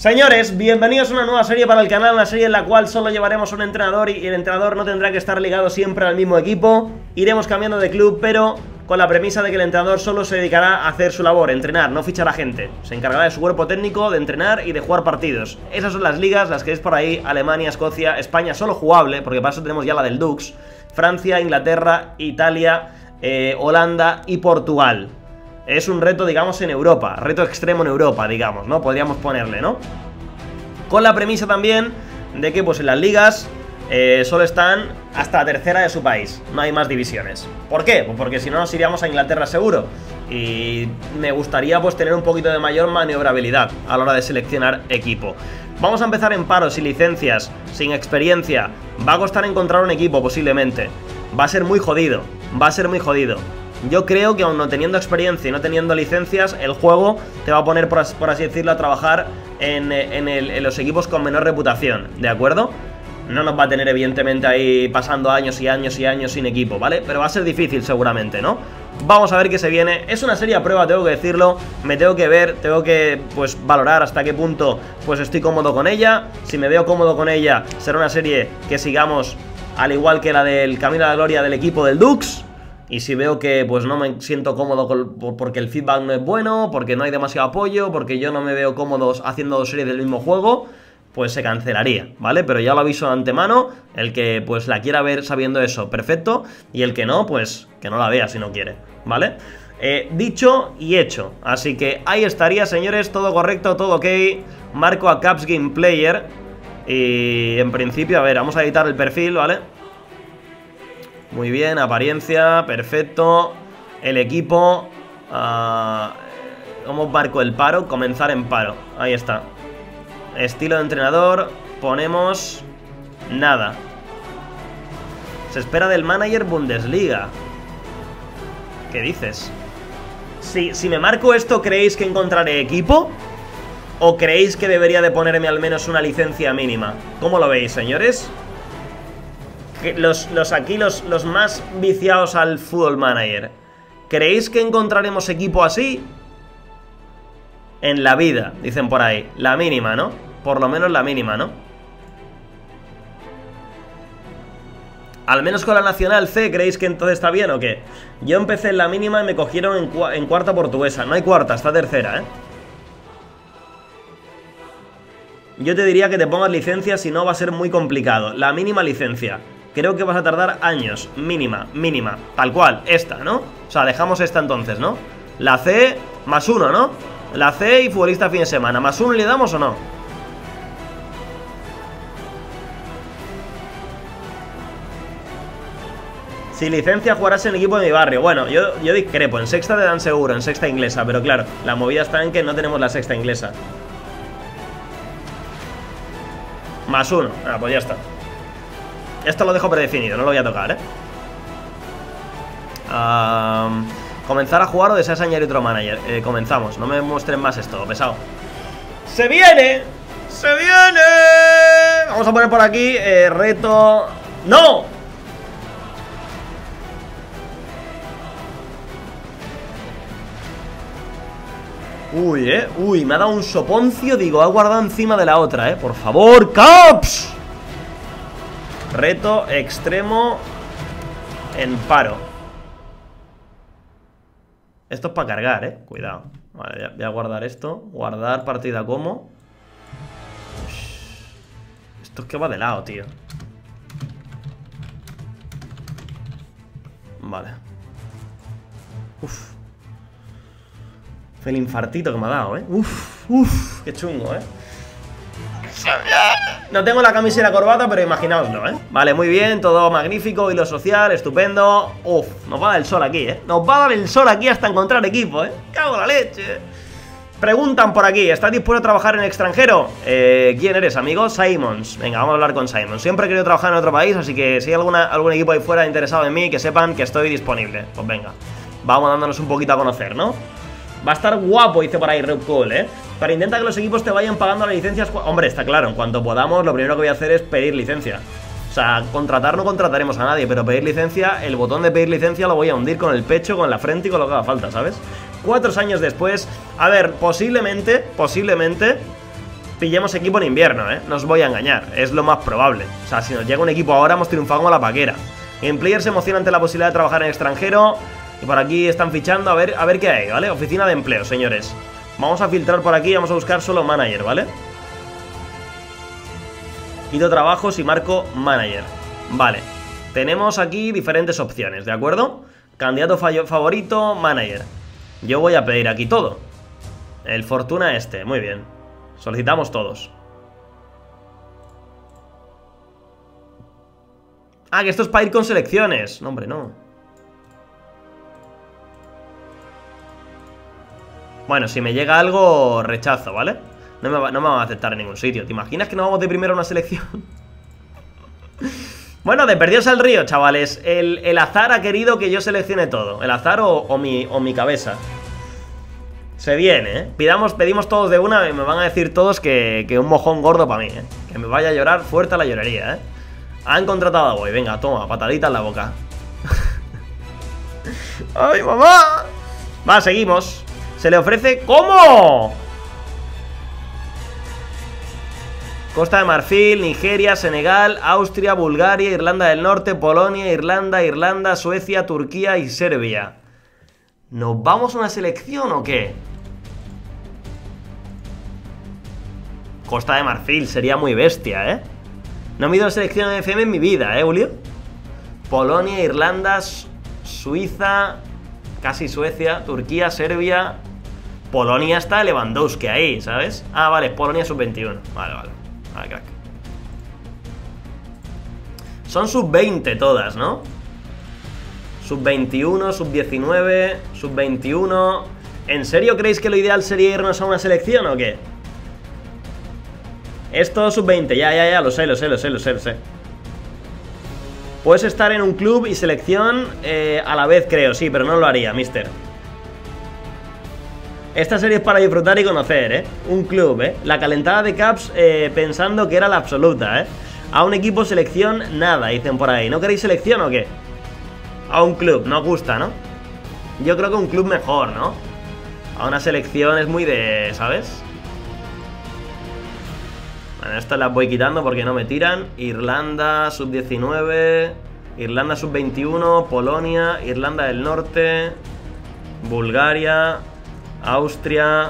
Señores, bienvenidos a una nueva serie para el canal, una serie en la cual solo llevaremos un entrenador y el entrenador no tendrá que estar ligado siempre al mismo equipo. Iremos cambiando de club, pero con la premisa de que el entrenador solo se dedicará a hacer su labor, entrenar, no fichar a gente. Se encargará de su cuerpo técnico, de entrenar y de jugar partidos. Esas son las ligas, las que veis por ahí: Alemania, Escocia, España solo jugable, porque para eso tenemos ya la del Dux, Francia, Inglaterra, Italia, Holanda y Portugal. Es un reto, digamos, en Europa, reto extremo en Europa, digamos, ¿no? Podríamos ponerle, ¿no? Con la premisa también de que, pues, en las ligas solo están hasta la tercera de su país, no hay más divisiones. ¿Por qué? Pues porque si no nos iríamos a Inglaterra seguro. Y me gustaría, pues, tener un poquito de mayor maniobrabilidad a la hora de seleccionar equipo. Vamos a empezar en paros, sin licencias, sin experiencia. Va a costar encontrar un equipo, posiblemente. Va a ser muy jodido, va a ser muy jodido. Yo creo que aun no teniendo experiencia y no teniendo licencias, el juego te va a poner, por así decirlo, a trabajar en los equipos con menor reputación, ¿de acuerdo? No nos va a tener, evidentemente, ahí pasando años y años y años sin equipo, ¿vale? Pero va a ser difícil seguramente, ¿no? Vamos a ver qué se viene. Es una serie a prueba, tengo que decirlo. Me tengo que ver, tengo que, pues, valorar hasta qué punto, pues, estoy cómodo con ella. Si me veo cómodo con ella, será una serie que sigamos, al igual que la del Camino a la Gloria del equipo del Dux. Y si veo que, pues, no me siento cómodo porque el feedback no es bueno, porque no hay demasiado apoyo, porque yo no me veo cómodo haciendo series del mismo juego, pues se cancelaría, ¿vale? Pero ya lo aviso de antemano. El que, pues, la quiera ver sabiendo eso, perfecto. Y el que no, pues, que no la vea si no quiere, ¿vale? Dicho y hecho. Así que ahí estaría, señores, todo correcto, todo ok. Marco a Caps Game Player. Y en principio, a ver, vamos a editar el perfil, ¿vale? Muy bien, apariencia, perfecto. El equipo, ¿cómo marco el paro? Comenzar en paro, ahí está. Estilo de entrenador, ponemos nada. Se espera del manager Bundesliga. ¿Qué dices? Si me marco esto, ¿creéis que encontraré equipo? ¿O creéis que debería de ponerme al menos una licencia mínima? ¿Cómo lo veis, señores? Los más viciados al Football Manager, ¿creéis que encontraremos equipo así? En la vida, dicen por ahí. La mínima, ¿no? Por lo menos la mínima, ¿no? Al menos con la Nacional C, ¿creéis que entonces está bien o qué? Yo empecé en la mínima y me cogieron en cuarta portuguesa. No hay cuarta, está tercera, ¿eh? Yo te diría que te pongas licencia, si no va a ser muy complicado. La mínima licencia. Creo que vas a tardar años, mínima, tal cual, esta, ¿no? O sea, dejamos esta entonces, ¿no? La C, más uno, ¿no? La C y futbolista fin de semana, ¿más uno le damos o no? Si licencia jugarás en equipo de mi barrio. Bueno, yo discrepo, en sexta te dan seguro, en sexta inglesa, pero claro, la movida está en que no tenemos la sexta inglesa. Más uno, pues ya está. Esto lo dejo predefinido, no lo voy a tocar, ¿eh? Comenzar a jugar o deseas añadir otro manager. Comenzamos, no me muestren más esto, pesado. ¡Se viene! ¡Se viene! Vamos a poner por aquí reto... ¡No! Uy, me ha dado un soponcio. Digo, ha guardado encima de la otra, por favor, Caps. Reto extremo en paro. Esto es para cargar, cuidado. Vale, voy a guardar esto. Guardar partida como. Esto es que va de lado, tío. Vale. Uf. El infartito que me ha dado, Uf, qué chungo, No tengo la camisa y la corbata, pero imaginaoslo, Vale, muy bien, todo magnífico, hilo social, estupendo. Uf, nos va a dar el sol aquí, Nos va a dar el sol aquí hasta encontrar equipo, Cago en la leche. Preguntan por aquí, ¿estás dispuesto a trabajar en el extranjero? ¿Quién eres, amigo? Simons. Venga, vamos a hablar con Simons. Siempre he querido trabajar en otro país, así que si hay algún equipo ahí fuera interesado en mí, que sepan que estoy disponible. Pues venga, vamos dándonos un poquito a conocer, ¿no? Va a estar guapo, dice por ahí Red Cool, Pero intenta que los equipos te vayan pagando las licencias. Hombre, está claro, en cuanto podamos, lo primero que voy a hacer es pedir licencia. O sea, contratar no contrataremos a nadie, pero pedir licencia, el botón de pedir licencia lo voy a hundir con el pecho, con la frente y con lo que haga falta, ¿sabes? 4 años después, a ver, posiblemente pillemos equipo en invierno, no os voy a engañar, es lo más probable. O sea, si nos llega un equipo ahora, hemos triunfado como la paquera. En Player se emociona ante la posibilidad de trabajar en extranjero. Y por aquí están fichando, a ver qué hay, ¿vale? Oficina de empleo, señores. Vamos a filtrar por aquí, vamos a buscar solo manager, ¿vale? Quito trabajos y marco manager. Vale, tenemos aquí diferentes opciones, ¿de acuerdo? Candidato favorito, manager. Yo voy a pedir aquí todo. El Fortuna muy bien. Solicitamos todos. Ah, que esto es para ir con selecciones. No, hombre, no. Bueno, si me llega algo, rechazo, ¿vale? No me van a aceptar en ningún sitio. ¿Te imaginas que no vamos de primero a una selección? Bueno, de perdidos al río, chavales. El azar ha querido que yo seleccione todo. El azar o mi cabeza. Se viene, ¿eh? Pedimos todos de una y me van a decir todos que un mojón gordo para mí, ¿eh? Que me vaya a llorar fuerte a la llorería, ¿eh? Han contratado a Boy. Venga, toma, patadita en la boca. ¡Ay, mamá! Va, seguimos. Se le ofrece... ¿Cómo? Costa de Marfil, Nigeria, Senegal, Austria, Bulgaria, Irlanda del Norte, Polonia, Irlanda, Suecia, Turquía y Serbia. ¿Nos vamos a una selección o qué? Costa de Marfil sería muy bestia, ¿eh? No me he ido a selección de FM en mi vida, ¿eh, Julio? Polonia, Irlanda, Suiza, casi Suecia, Turquía, Serbia... Polonia está Lewandowski ahí, ¿sabes? Ah, vale, Polonia sub-21. Vale, crack. Son sub-20 todas, ¿no? Sub-21, sub-19, sub-21... ¿En serio creéis que lo ideal sería irnos a una selección o qué? Esto sub-20, ya, lo sé. Puedes estar en un club y selección a la vez, creo, sí, pero no lo haría, mister. Esta serie es para disfrutar y conocer, ¿eh? Un club, ¿eh? La calentada de Caps pensando que era la absoluta, ¿eh? A un equipo selección, nada, dicen por ahí. ¿No queréis selección o qué? A un club, no os gusta, ¿no? Yo creo que un club mejor, ¿no? A una selección es muy de... ¿sabes? Bueno, estas las voy quitando porque no me tiran. Irlanda, sub-19... Irlanda, sub-21... Polonia, Irlanda del Norte... Bulgaria... Austria...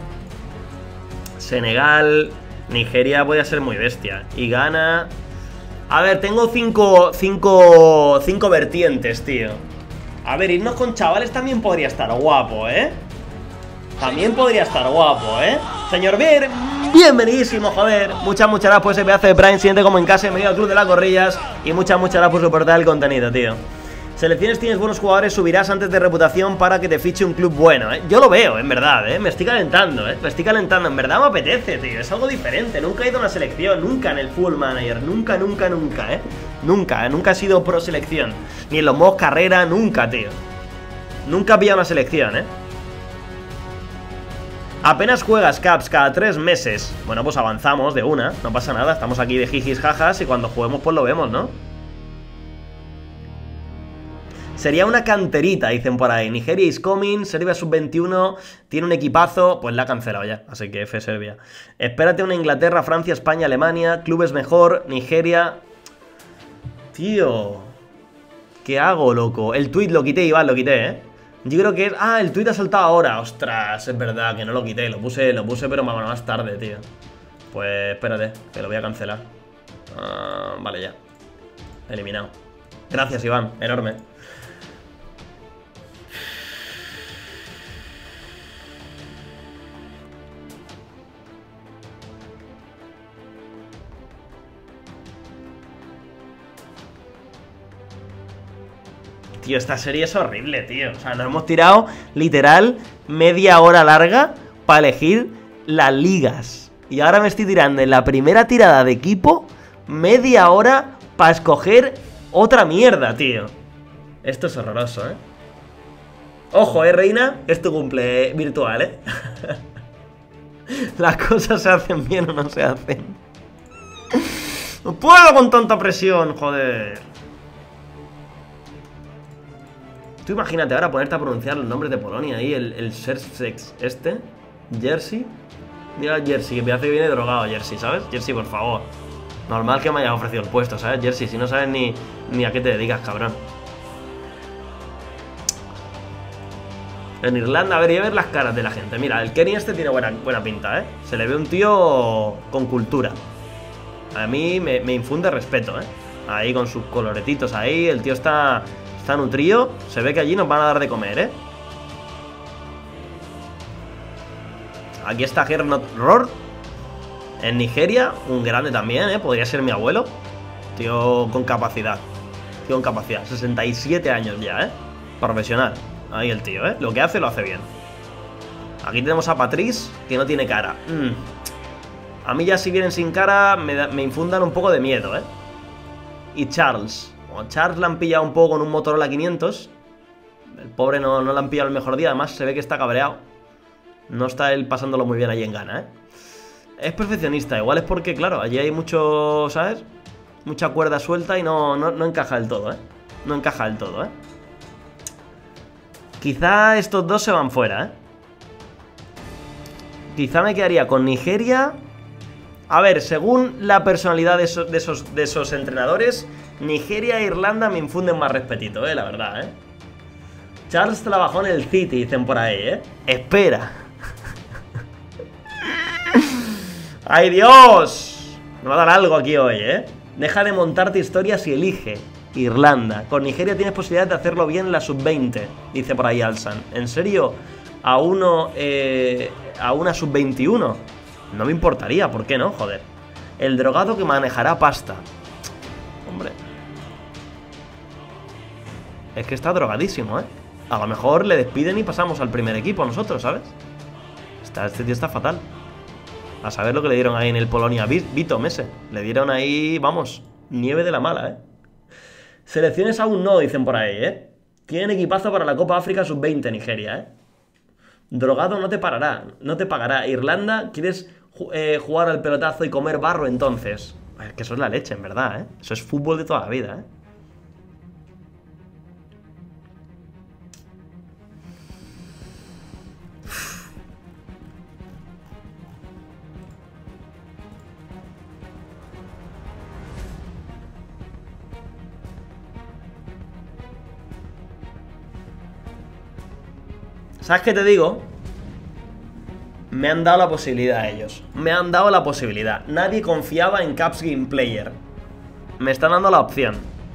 Senegal... Nigeria puede ser muy bestia. Y Ghana... A ver, tengo cinco vertientes, tío. A ver, irnos con chavales también podría estar guapo, ¿eh? También podría estar guapo, ¿eh? Señor Beer, bienvenidísimo, joder. Muchas gracias por ese pedazo de Prime. Siente como en casa, en medio del club de las gorrillas. Y muchas gracias por soportar el contenido, tío. Selecciones, tienes buenos jugadores, subirás antes de reputación para que te fiche un club bueno, ¿eh? Yo lo veo, en verdad, ¿eh? Me estoy calentando, ¿eh? Me estoy calentando, en verdad me apetece, tío. Es algo diferente, nunca he ido a una selección, nunca en el Full Manager, nunca, ¿eh? Nunca he sido pro selección. Ni en los modos carrera, nunca, tío. Nunca he pillado una selección, ¿eh? Apenas juegas Caps cada 3 meses. Bueno, pues avanzamos de una, no pasa nada. Estamos aquí de jijis jajas y cuando juguemos pues lo vemos, ¿no? Sería una canterita, dicen por ahí. Nigeria is coming, Serbia sub-21, tiene un equipazo, pues la ha cancelado ya, así que F Serbia. Espérate una Inglaterra, Francia, España, Alemania, clubes mejor, Nigeria... Tío... ¿Qué hago, loco? El tweet lo quité, Iván, lo quité, ¿eh? Yo creo que es... Ah, el tweet ha saltado ahora. Ostras, es verdad que no lo quité, lo puse pero más tarde, tío. Pues espérate, que lo voy a cancelar. Vale, ya. Eliminado. Gracias, Iván, enorme. Tío, esta serie es horrible, tío. O sea, nos hemos tirado, literal, media hora larga para elegir las ligas. Y ahora me estoy tirando en la primera tirada de equipo media hora para escoger otra mierda, tío. Esto es horroroso, ¿eh? Ojo, reina, es tu cumple virtual, ¿eh? Las cosas se hacen bien o no se hacen. No puedo con tanta presión, joder. Tú imagínate ahora ponerte a pronunciar los nombres de Polonia ahí, el Sersex Jersey, Mira el Jersey, que me hace que viene drogado Jersey, ¿sabes? Jersey, por favor. Normal que me hayas ofrecido el puesto, ¿sabes? Jersey, si no sabes ni a qué te dedicas, cabrón. En Irlanda, a ver, y a ver las caras de la gente. Mira, el Kenny este tiene buena pinta, ¿eh? Se le ve un tío con cultura. A mí me infunde respeto, ¿eh? Ahí con sus coloretitos ahí. El tío está nutrido. Se ve que allí nos van a dar de comer, ¿eh? Aquí está Gernot Rohr. En Nigeria, un grande también, ¿eh? Podría ser mi abuelo. Tío con capacidad. Tío con capacidad. 67 años ya, ¿eh? Profesional. Ahí el tío, ¿eh? Lo que hace, lo hace bien. Aquí tenemos a Patrice, que no tiene cara. A mí ya si vienen sin cara, me infundan un poco de miedo, ¿eh? Y Charles. Bueno, Charles la han pillado un poco con un Motorola 500. El pobre no la han pillado el mejor día. Además, se ve que está cabreado. No está él pasándolo muy bien ahí en Ghana, ¿eh? Es perfeccionista. Igual es porque, claro, allí hay mucho, ¿sabes? Mucha cuerda suelta y no encaja del todo, ¿eh? No encaja del todo, ¿eh? Quizá estos dos se van fuera, ¿eh? Quizá me quedaría con Nigeria. A ver, según la personalidad de esos entrenadores, Nigeria e Irlanda me infunden más respetito, la verdad, Charles trabajó en el City, dicen por ahí, Espera. ¡Ay, Dios! Me va a dar algo aquí hoy, Deja de montarte historias y elige Irlanda. Con Nigeria tienes posibilidad de hacerlo bien en la sub-20, dice por ahí Alsan. ¿En serio? ¿A una sub-21? No me importaría, ¿por qué no? Joder. El drogado que manejará pasta. Hombre. Es que está drogadísimo, A lo mejor le despiden y pasamos al primer equipo nosotros, ¿sabes? Este tío está fatal. A saber lo que le dieron ahí en el Polonia Bytom ese. Le dieron ahí, vamos, nieve de la mala, Selecciones aún no, dicen por ahí, Tienen equipazo para la Copa África Sub-20 Nigeria, Drogado no te pagará. Irlanda, ¿quieres jugar al pelotazo y comer barro entonces? Es que eso es la leche, en verdad, Eso es fútbol de toda la vida, ¿Sabes qué te digo? Me han dado la posibilidad a ellos. Me han dado la posibilidad. Nadie confiaba en Caps Game Player. Me están dando la opción.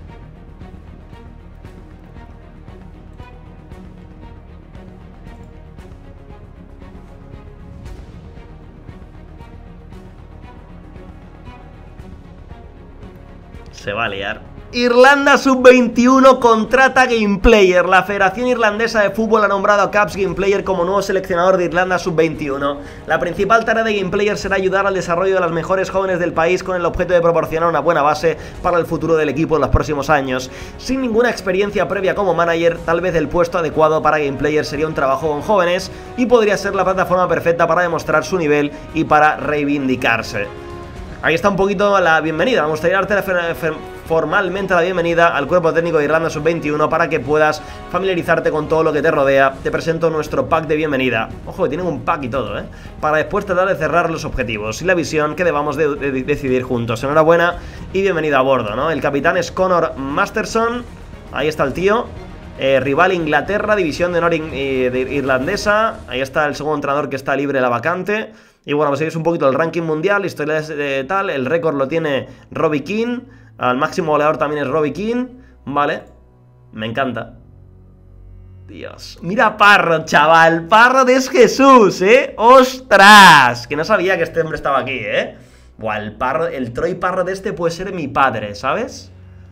Se va a liar. Irlanda Sub-21 contrata Game Player. La Federación Irlandesa de Fútbol ha nombrado a Caps Game Player como nuevo seleccionador de Irlanda Sub-21. La principal tarea de Game Player será ayudar al desarrollo de las mejores jóvenes del país con el objeto de proporcionar una buena base para el futuro del equipo en los próximos años. Sin ninguna experiencia previa como manager, tal vez el puesto adecuado para Game Player sería un trabajo con jóvenes y podría ser la plataforma perfecta para demostrar su nivel y para reivindicarse. Ahí está un poquito la bienvenida. Me gustaría darte formalmente la bienvenida al cuerpo técnico de Irlanda Sub-21 para que puedas familiarizarte con todo lo que te rodea. Te presento nuestro pack de bienvenida. Ojo, que tienen un pack y todo, para después tratar de cerrar los objetivos y la visión que debamos de decidir juntos. Enhorabuena y bienvenida a bordo, ¿no? El capitán es Conor Masterson. Ahí está el tío. Rival Inglaterra, división de honor irlandesa. Ahí está el segundo entrenador que está libre de la vacante. Y bueno, pues es un poquito el ranking mundial, la historia de tal. El récord lo tiene Robbie Keane. Al máximo goleador también es Robbie Keane. Vale, me encanta. Dios, mira Parrot, chaval. Parrot es Jesús, ¡Ostras! Que no sabía que este hombre estaba aquí, Buah, el Troy Parrot este puede ser mi padre, ¿sabes?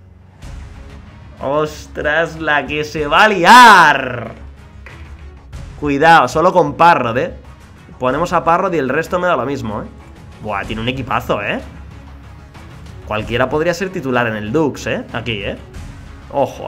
¡Ostras, la que se va a liar! Cuidado, solo con Parrot, Ponemos a Parrot y el resto me da lo mismo, Buah, tiene un equipazo, Cualquiera podría ser titular en el Dux, Aquí, Ojo,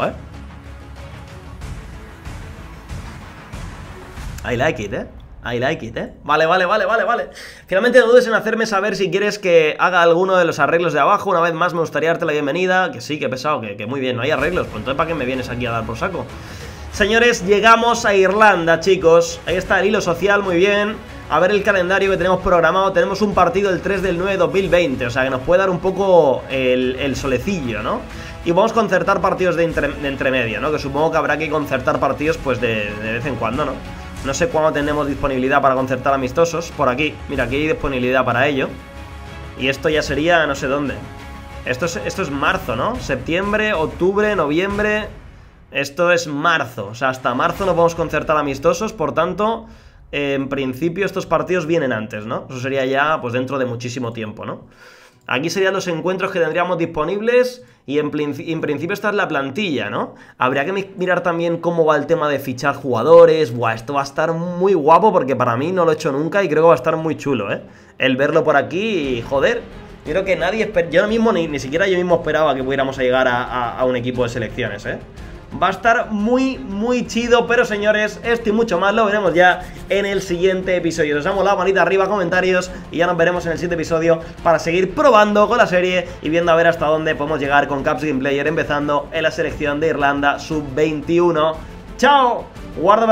I like it, I like it, Vale. Finalmente no dudes en hacerme saber si quieres que haga alguno de los arreglos de abajo. Una vez más me gustaría darte la bienvenida. Que sí, que he pesado, que muy bien, no hay arreglos. Pues entonces ¿para qué me vienes aquí a dar por saco? Señores, llegamos a Irlanda, chicos. Ahí está el hilo social, muy bien. a ver el calendario que tenemos programado. Tenemos un partido el 3 del 9 de 2020, o sea que nos puede dar un poco el solecillo, ¿no? Y vamos a concertar partidos de entremedio, ¿no? Que supongo que habrá que concertar partidos pues de vez en cuando, ¿no? No sé cuándo tenemos disponibilidad para concertar amistosos. Por aquí, mira, aquí hay disponibilidad para ello. Y esto ya sería no sé dónde. Esto es marzo, ¿no? Septiembre, octubre, noviembre. Esto es marzo, o sea, hasta marzo no podemos concertar amistosos. Por tanto, en principio estos partidos vienen antes, ¿no? Eso sería ya, pues dentro de muchísimo tiempo, ¿no? Aquí serían los encuentros que tendríamos disponibles. Y en principio esta es la plantilla, ¿no? Habría que mirar también cómo va el tema de fichar jugadores. Buah, esto va a estar muy guapo porque para mí no lo he hecho nunca y creo que va a estar muy chulo, ¿eh? El verlo por aquí, joder. Creo que nadie yo mismo, ni siquiera yo mismo esperaba que pudiéramos llegar a un equipo de selecciones, ¿eh? Va a estar muy, muy chido, pero señores, esto y mucho más lo veremos ya en el siguiente episodio. Os damos la manita arriba, comentarios, y ya nos veremos en el siguiente episodio para seguir probando con la serie y viendo a ver hasta dónde podemos llegar con Caps Game Player, empezando en la selección de Irlanda Sub-21. ¡Chao! Guarda.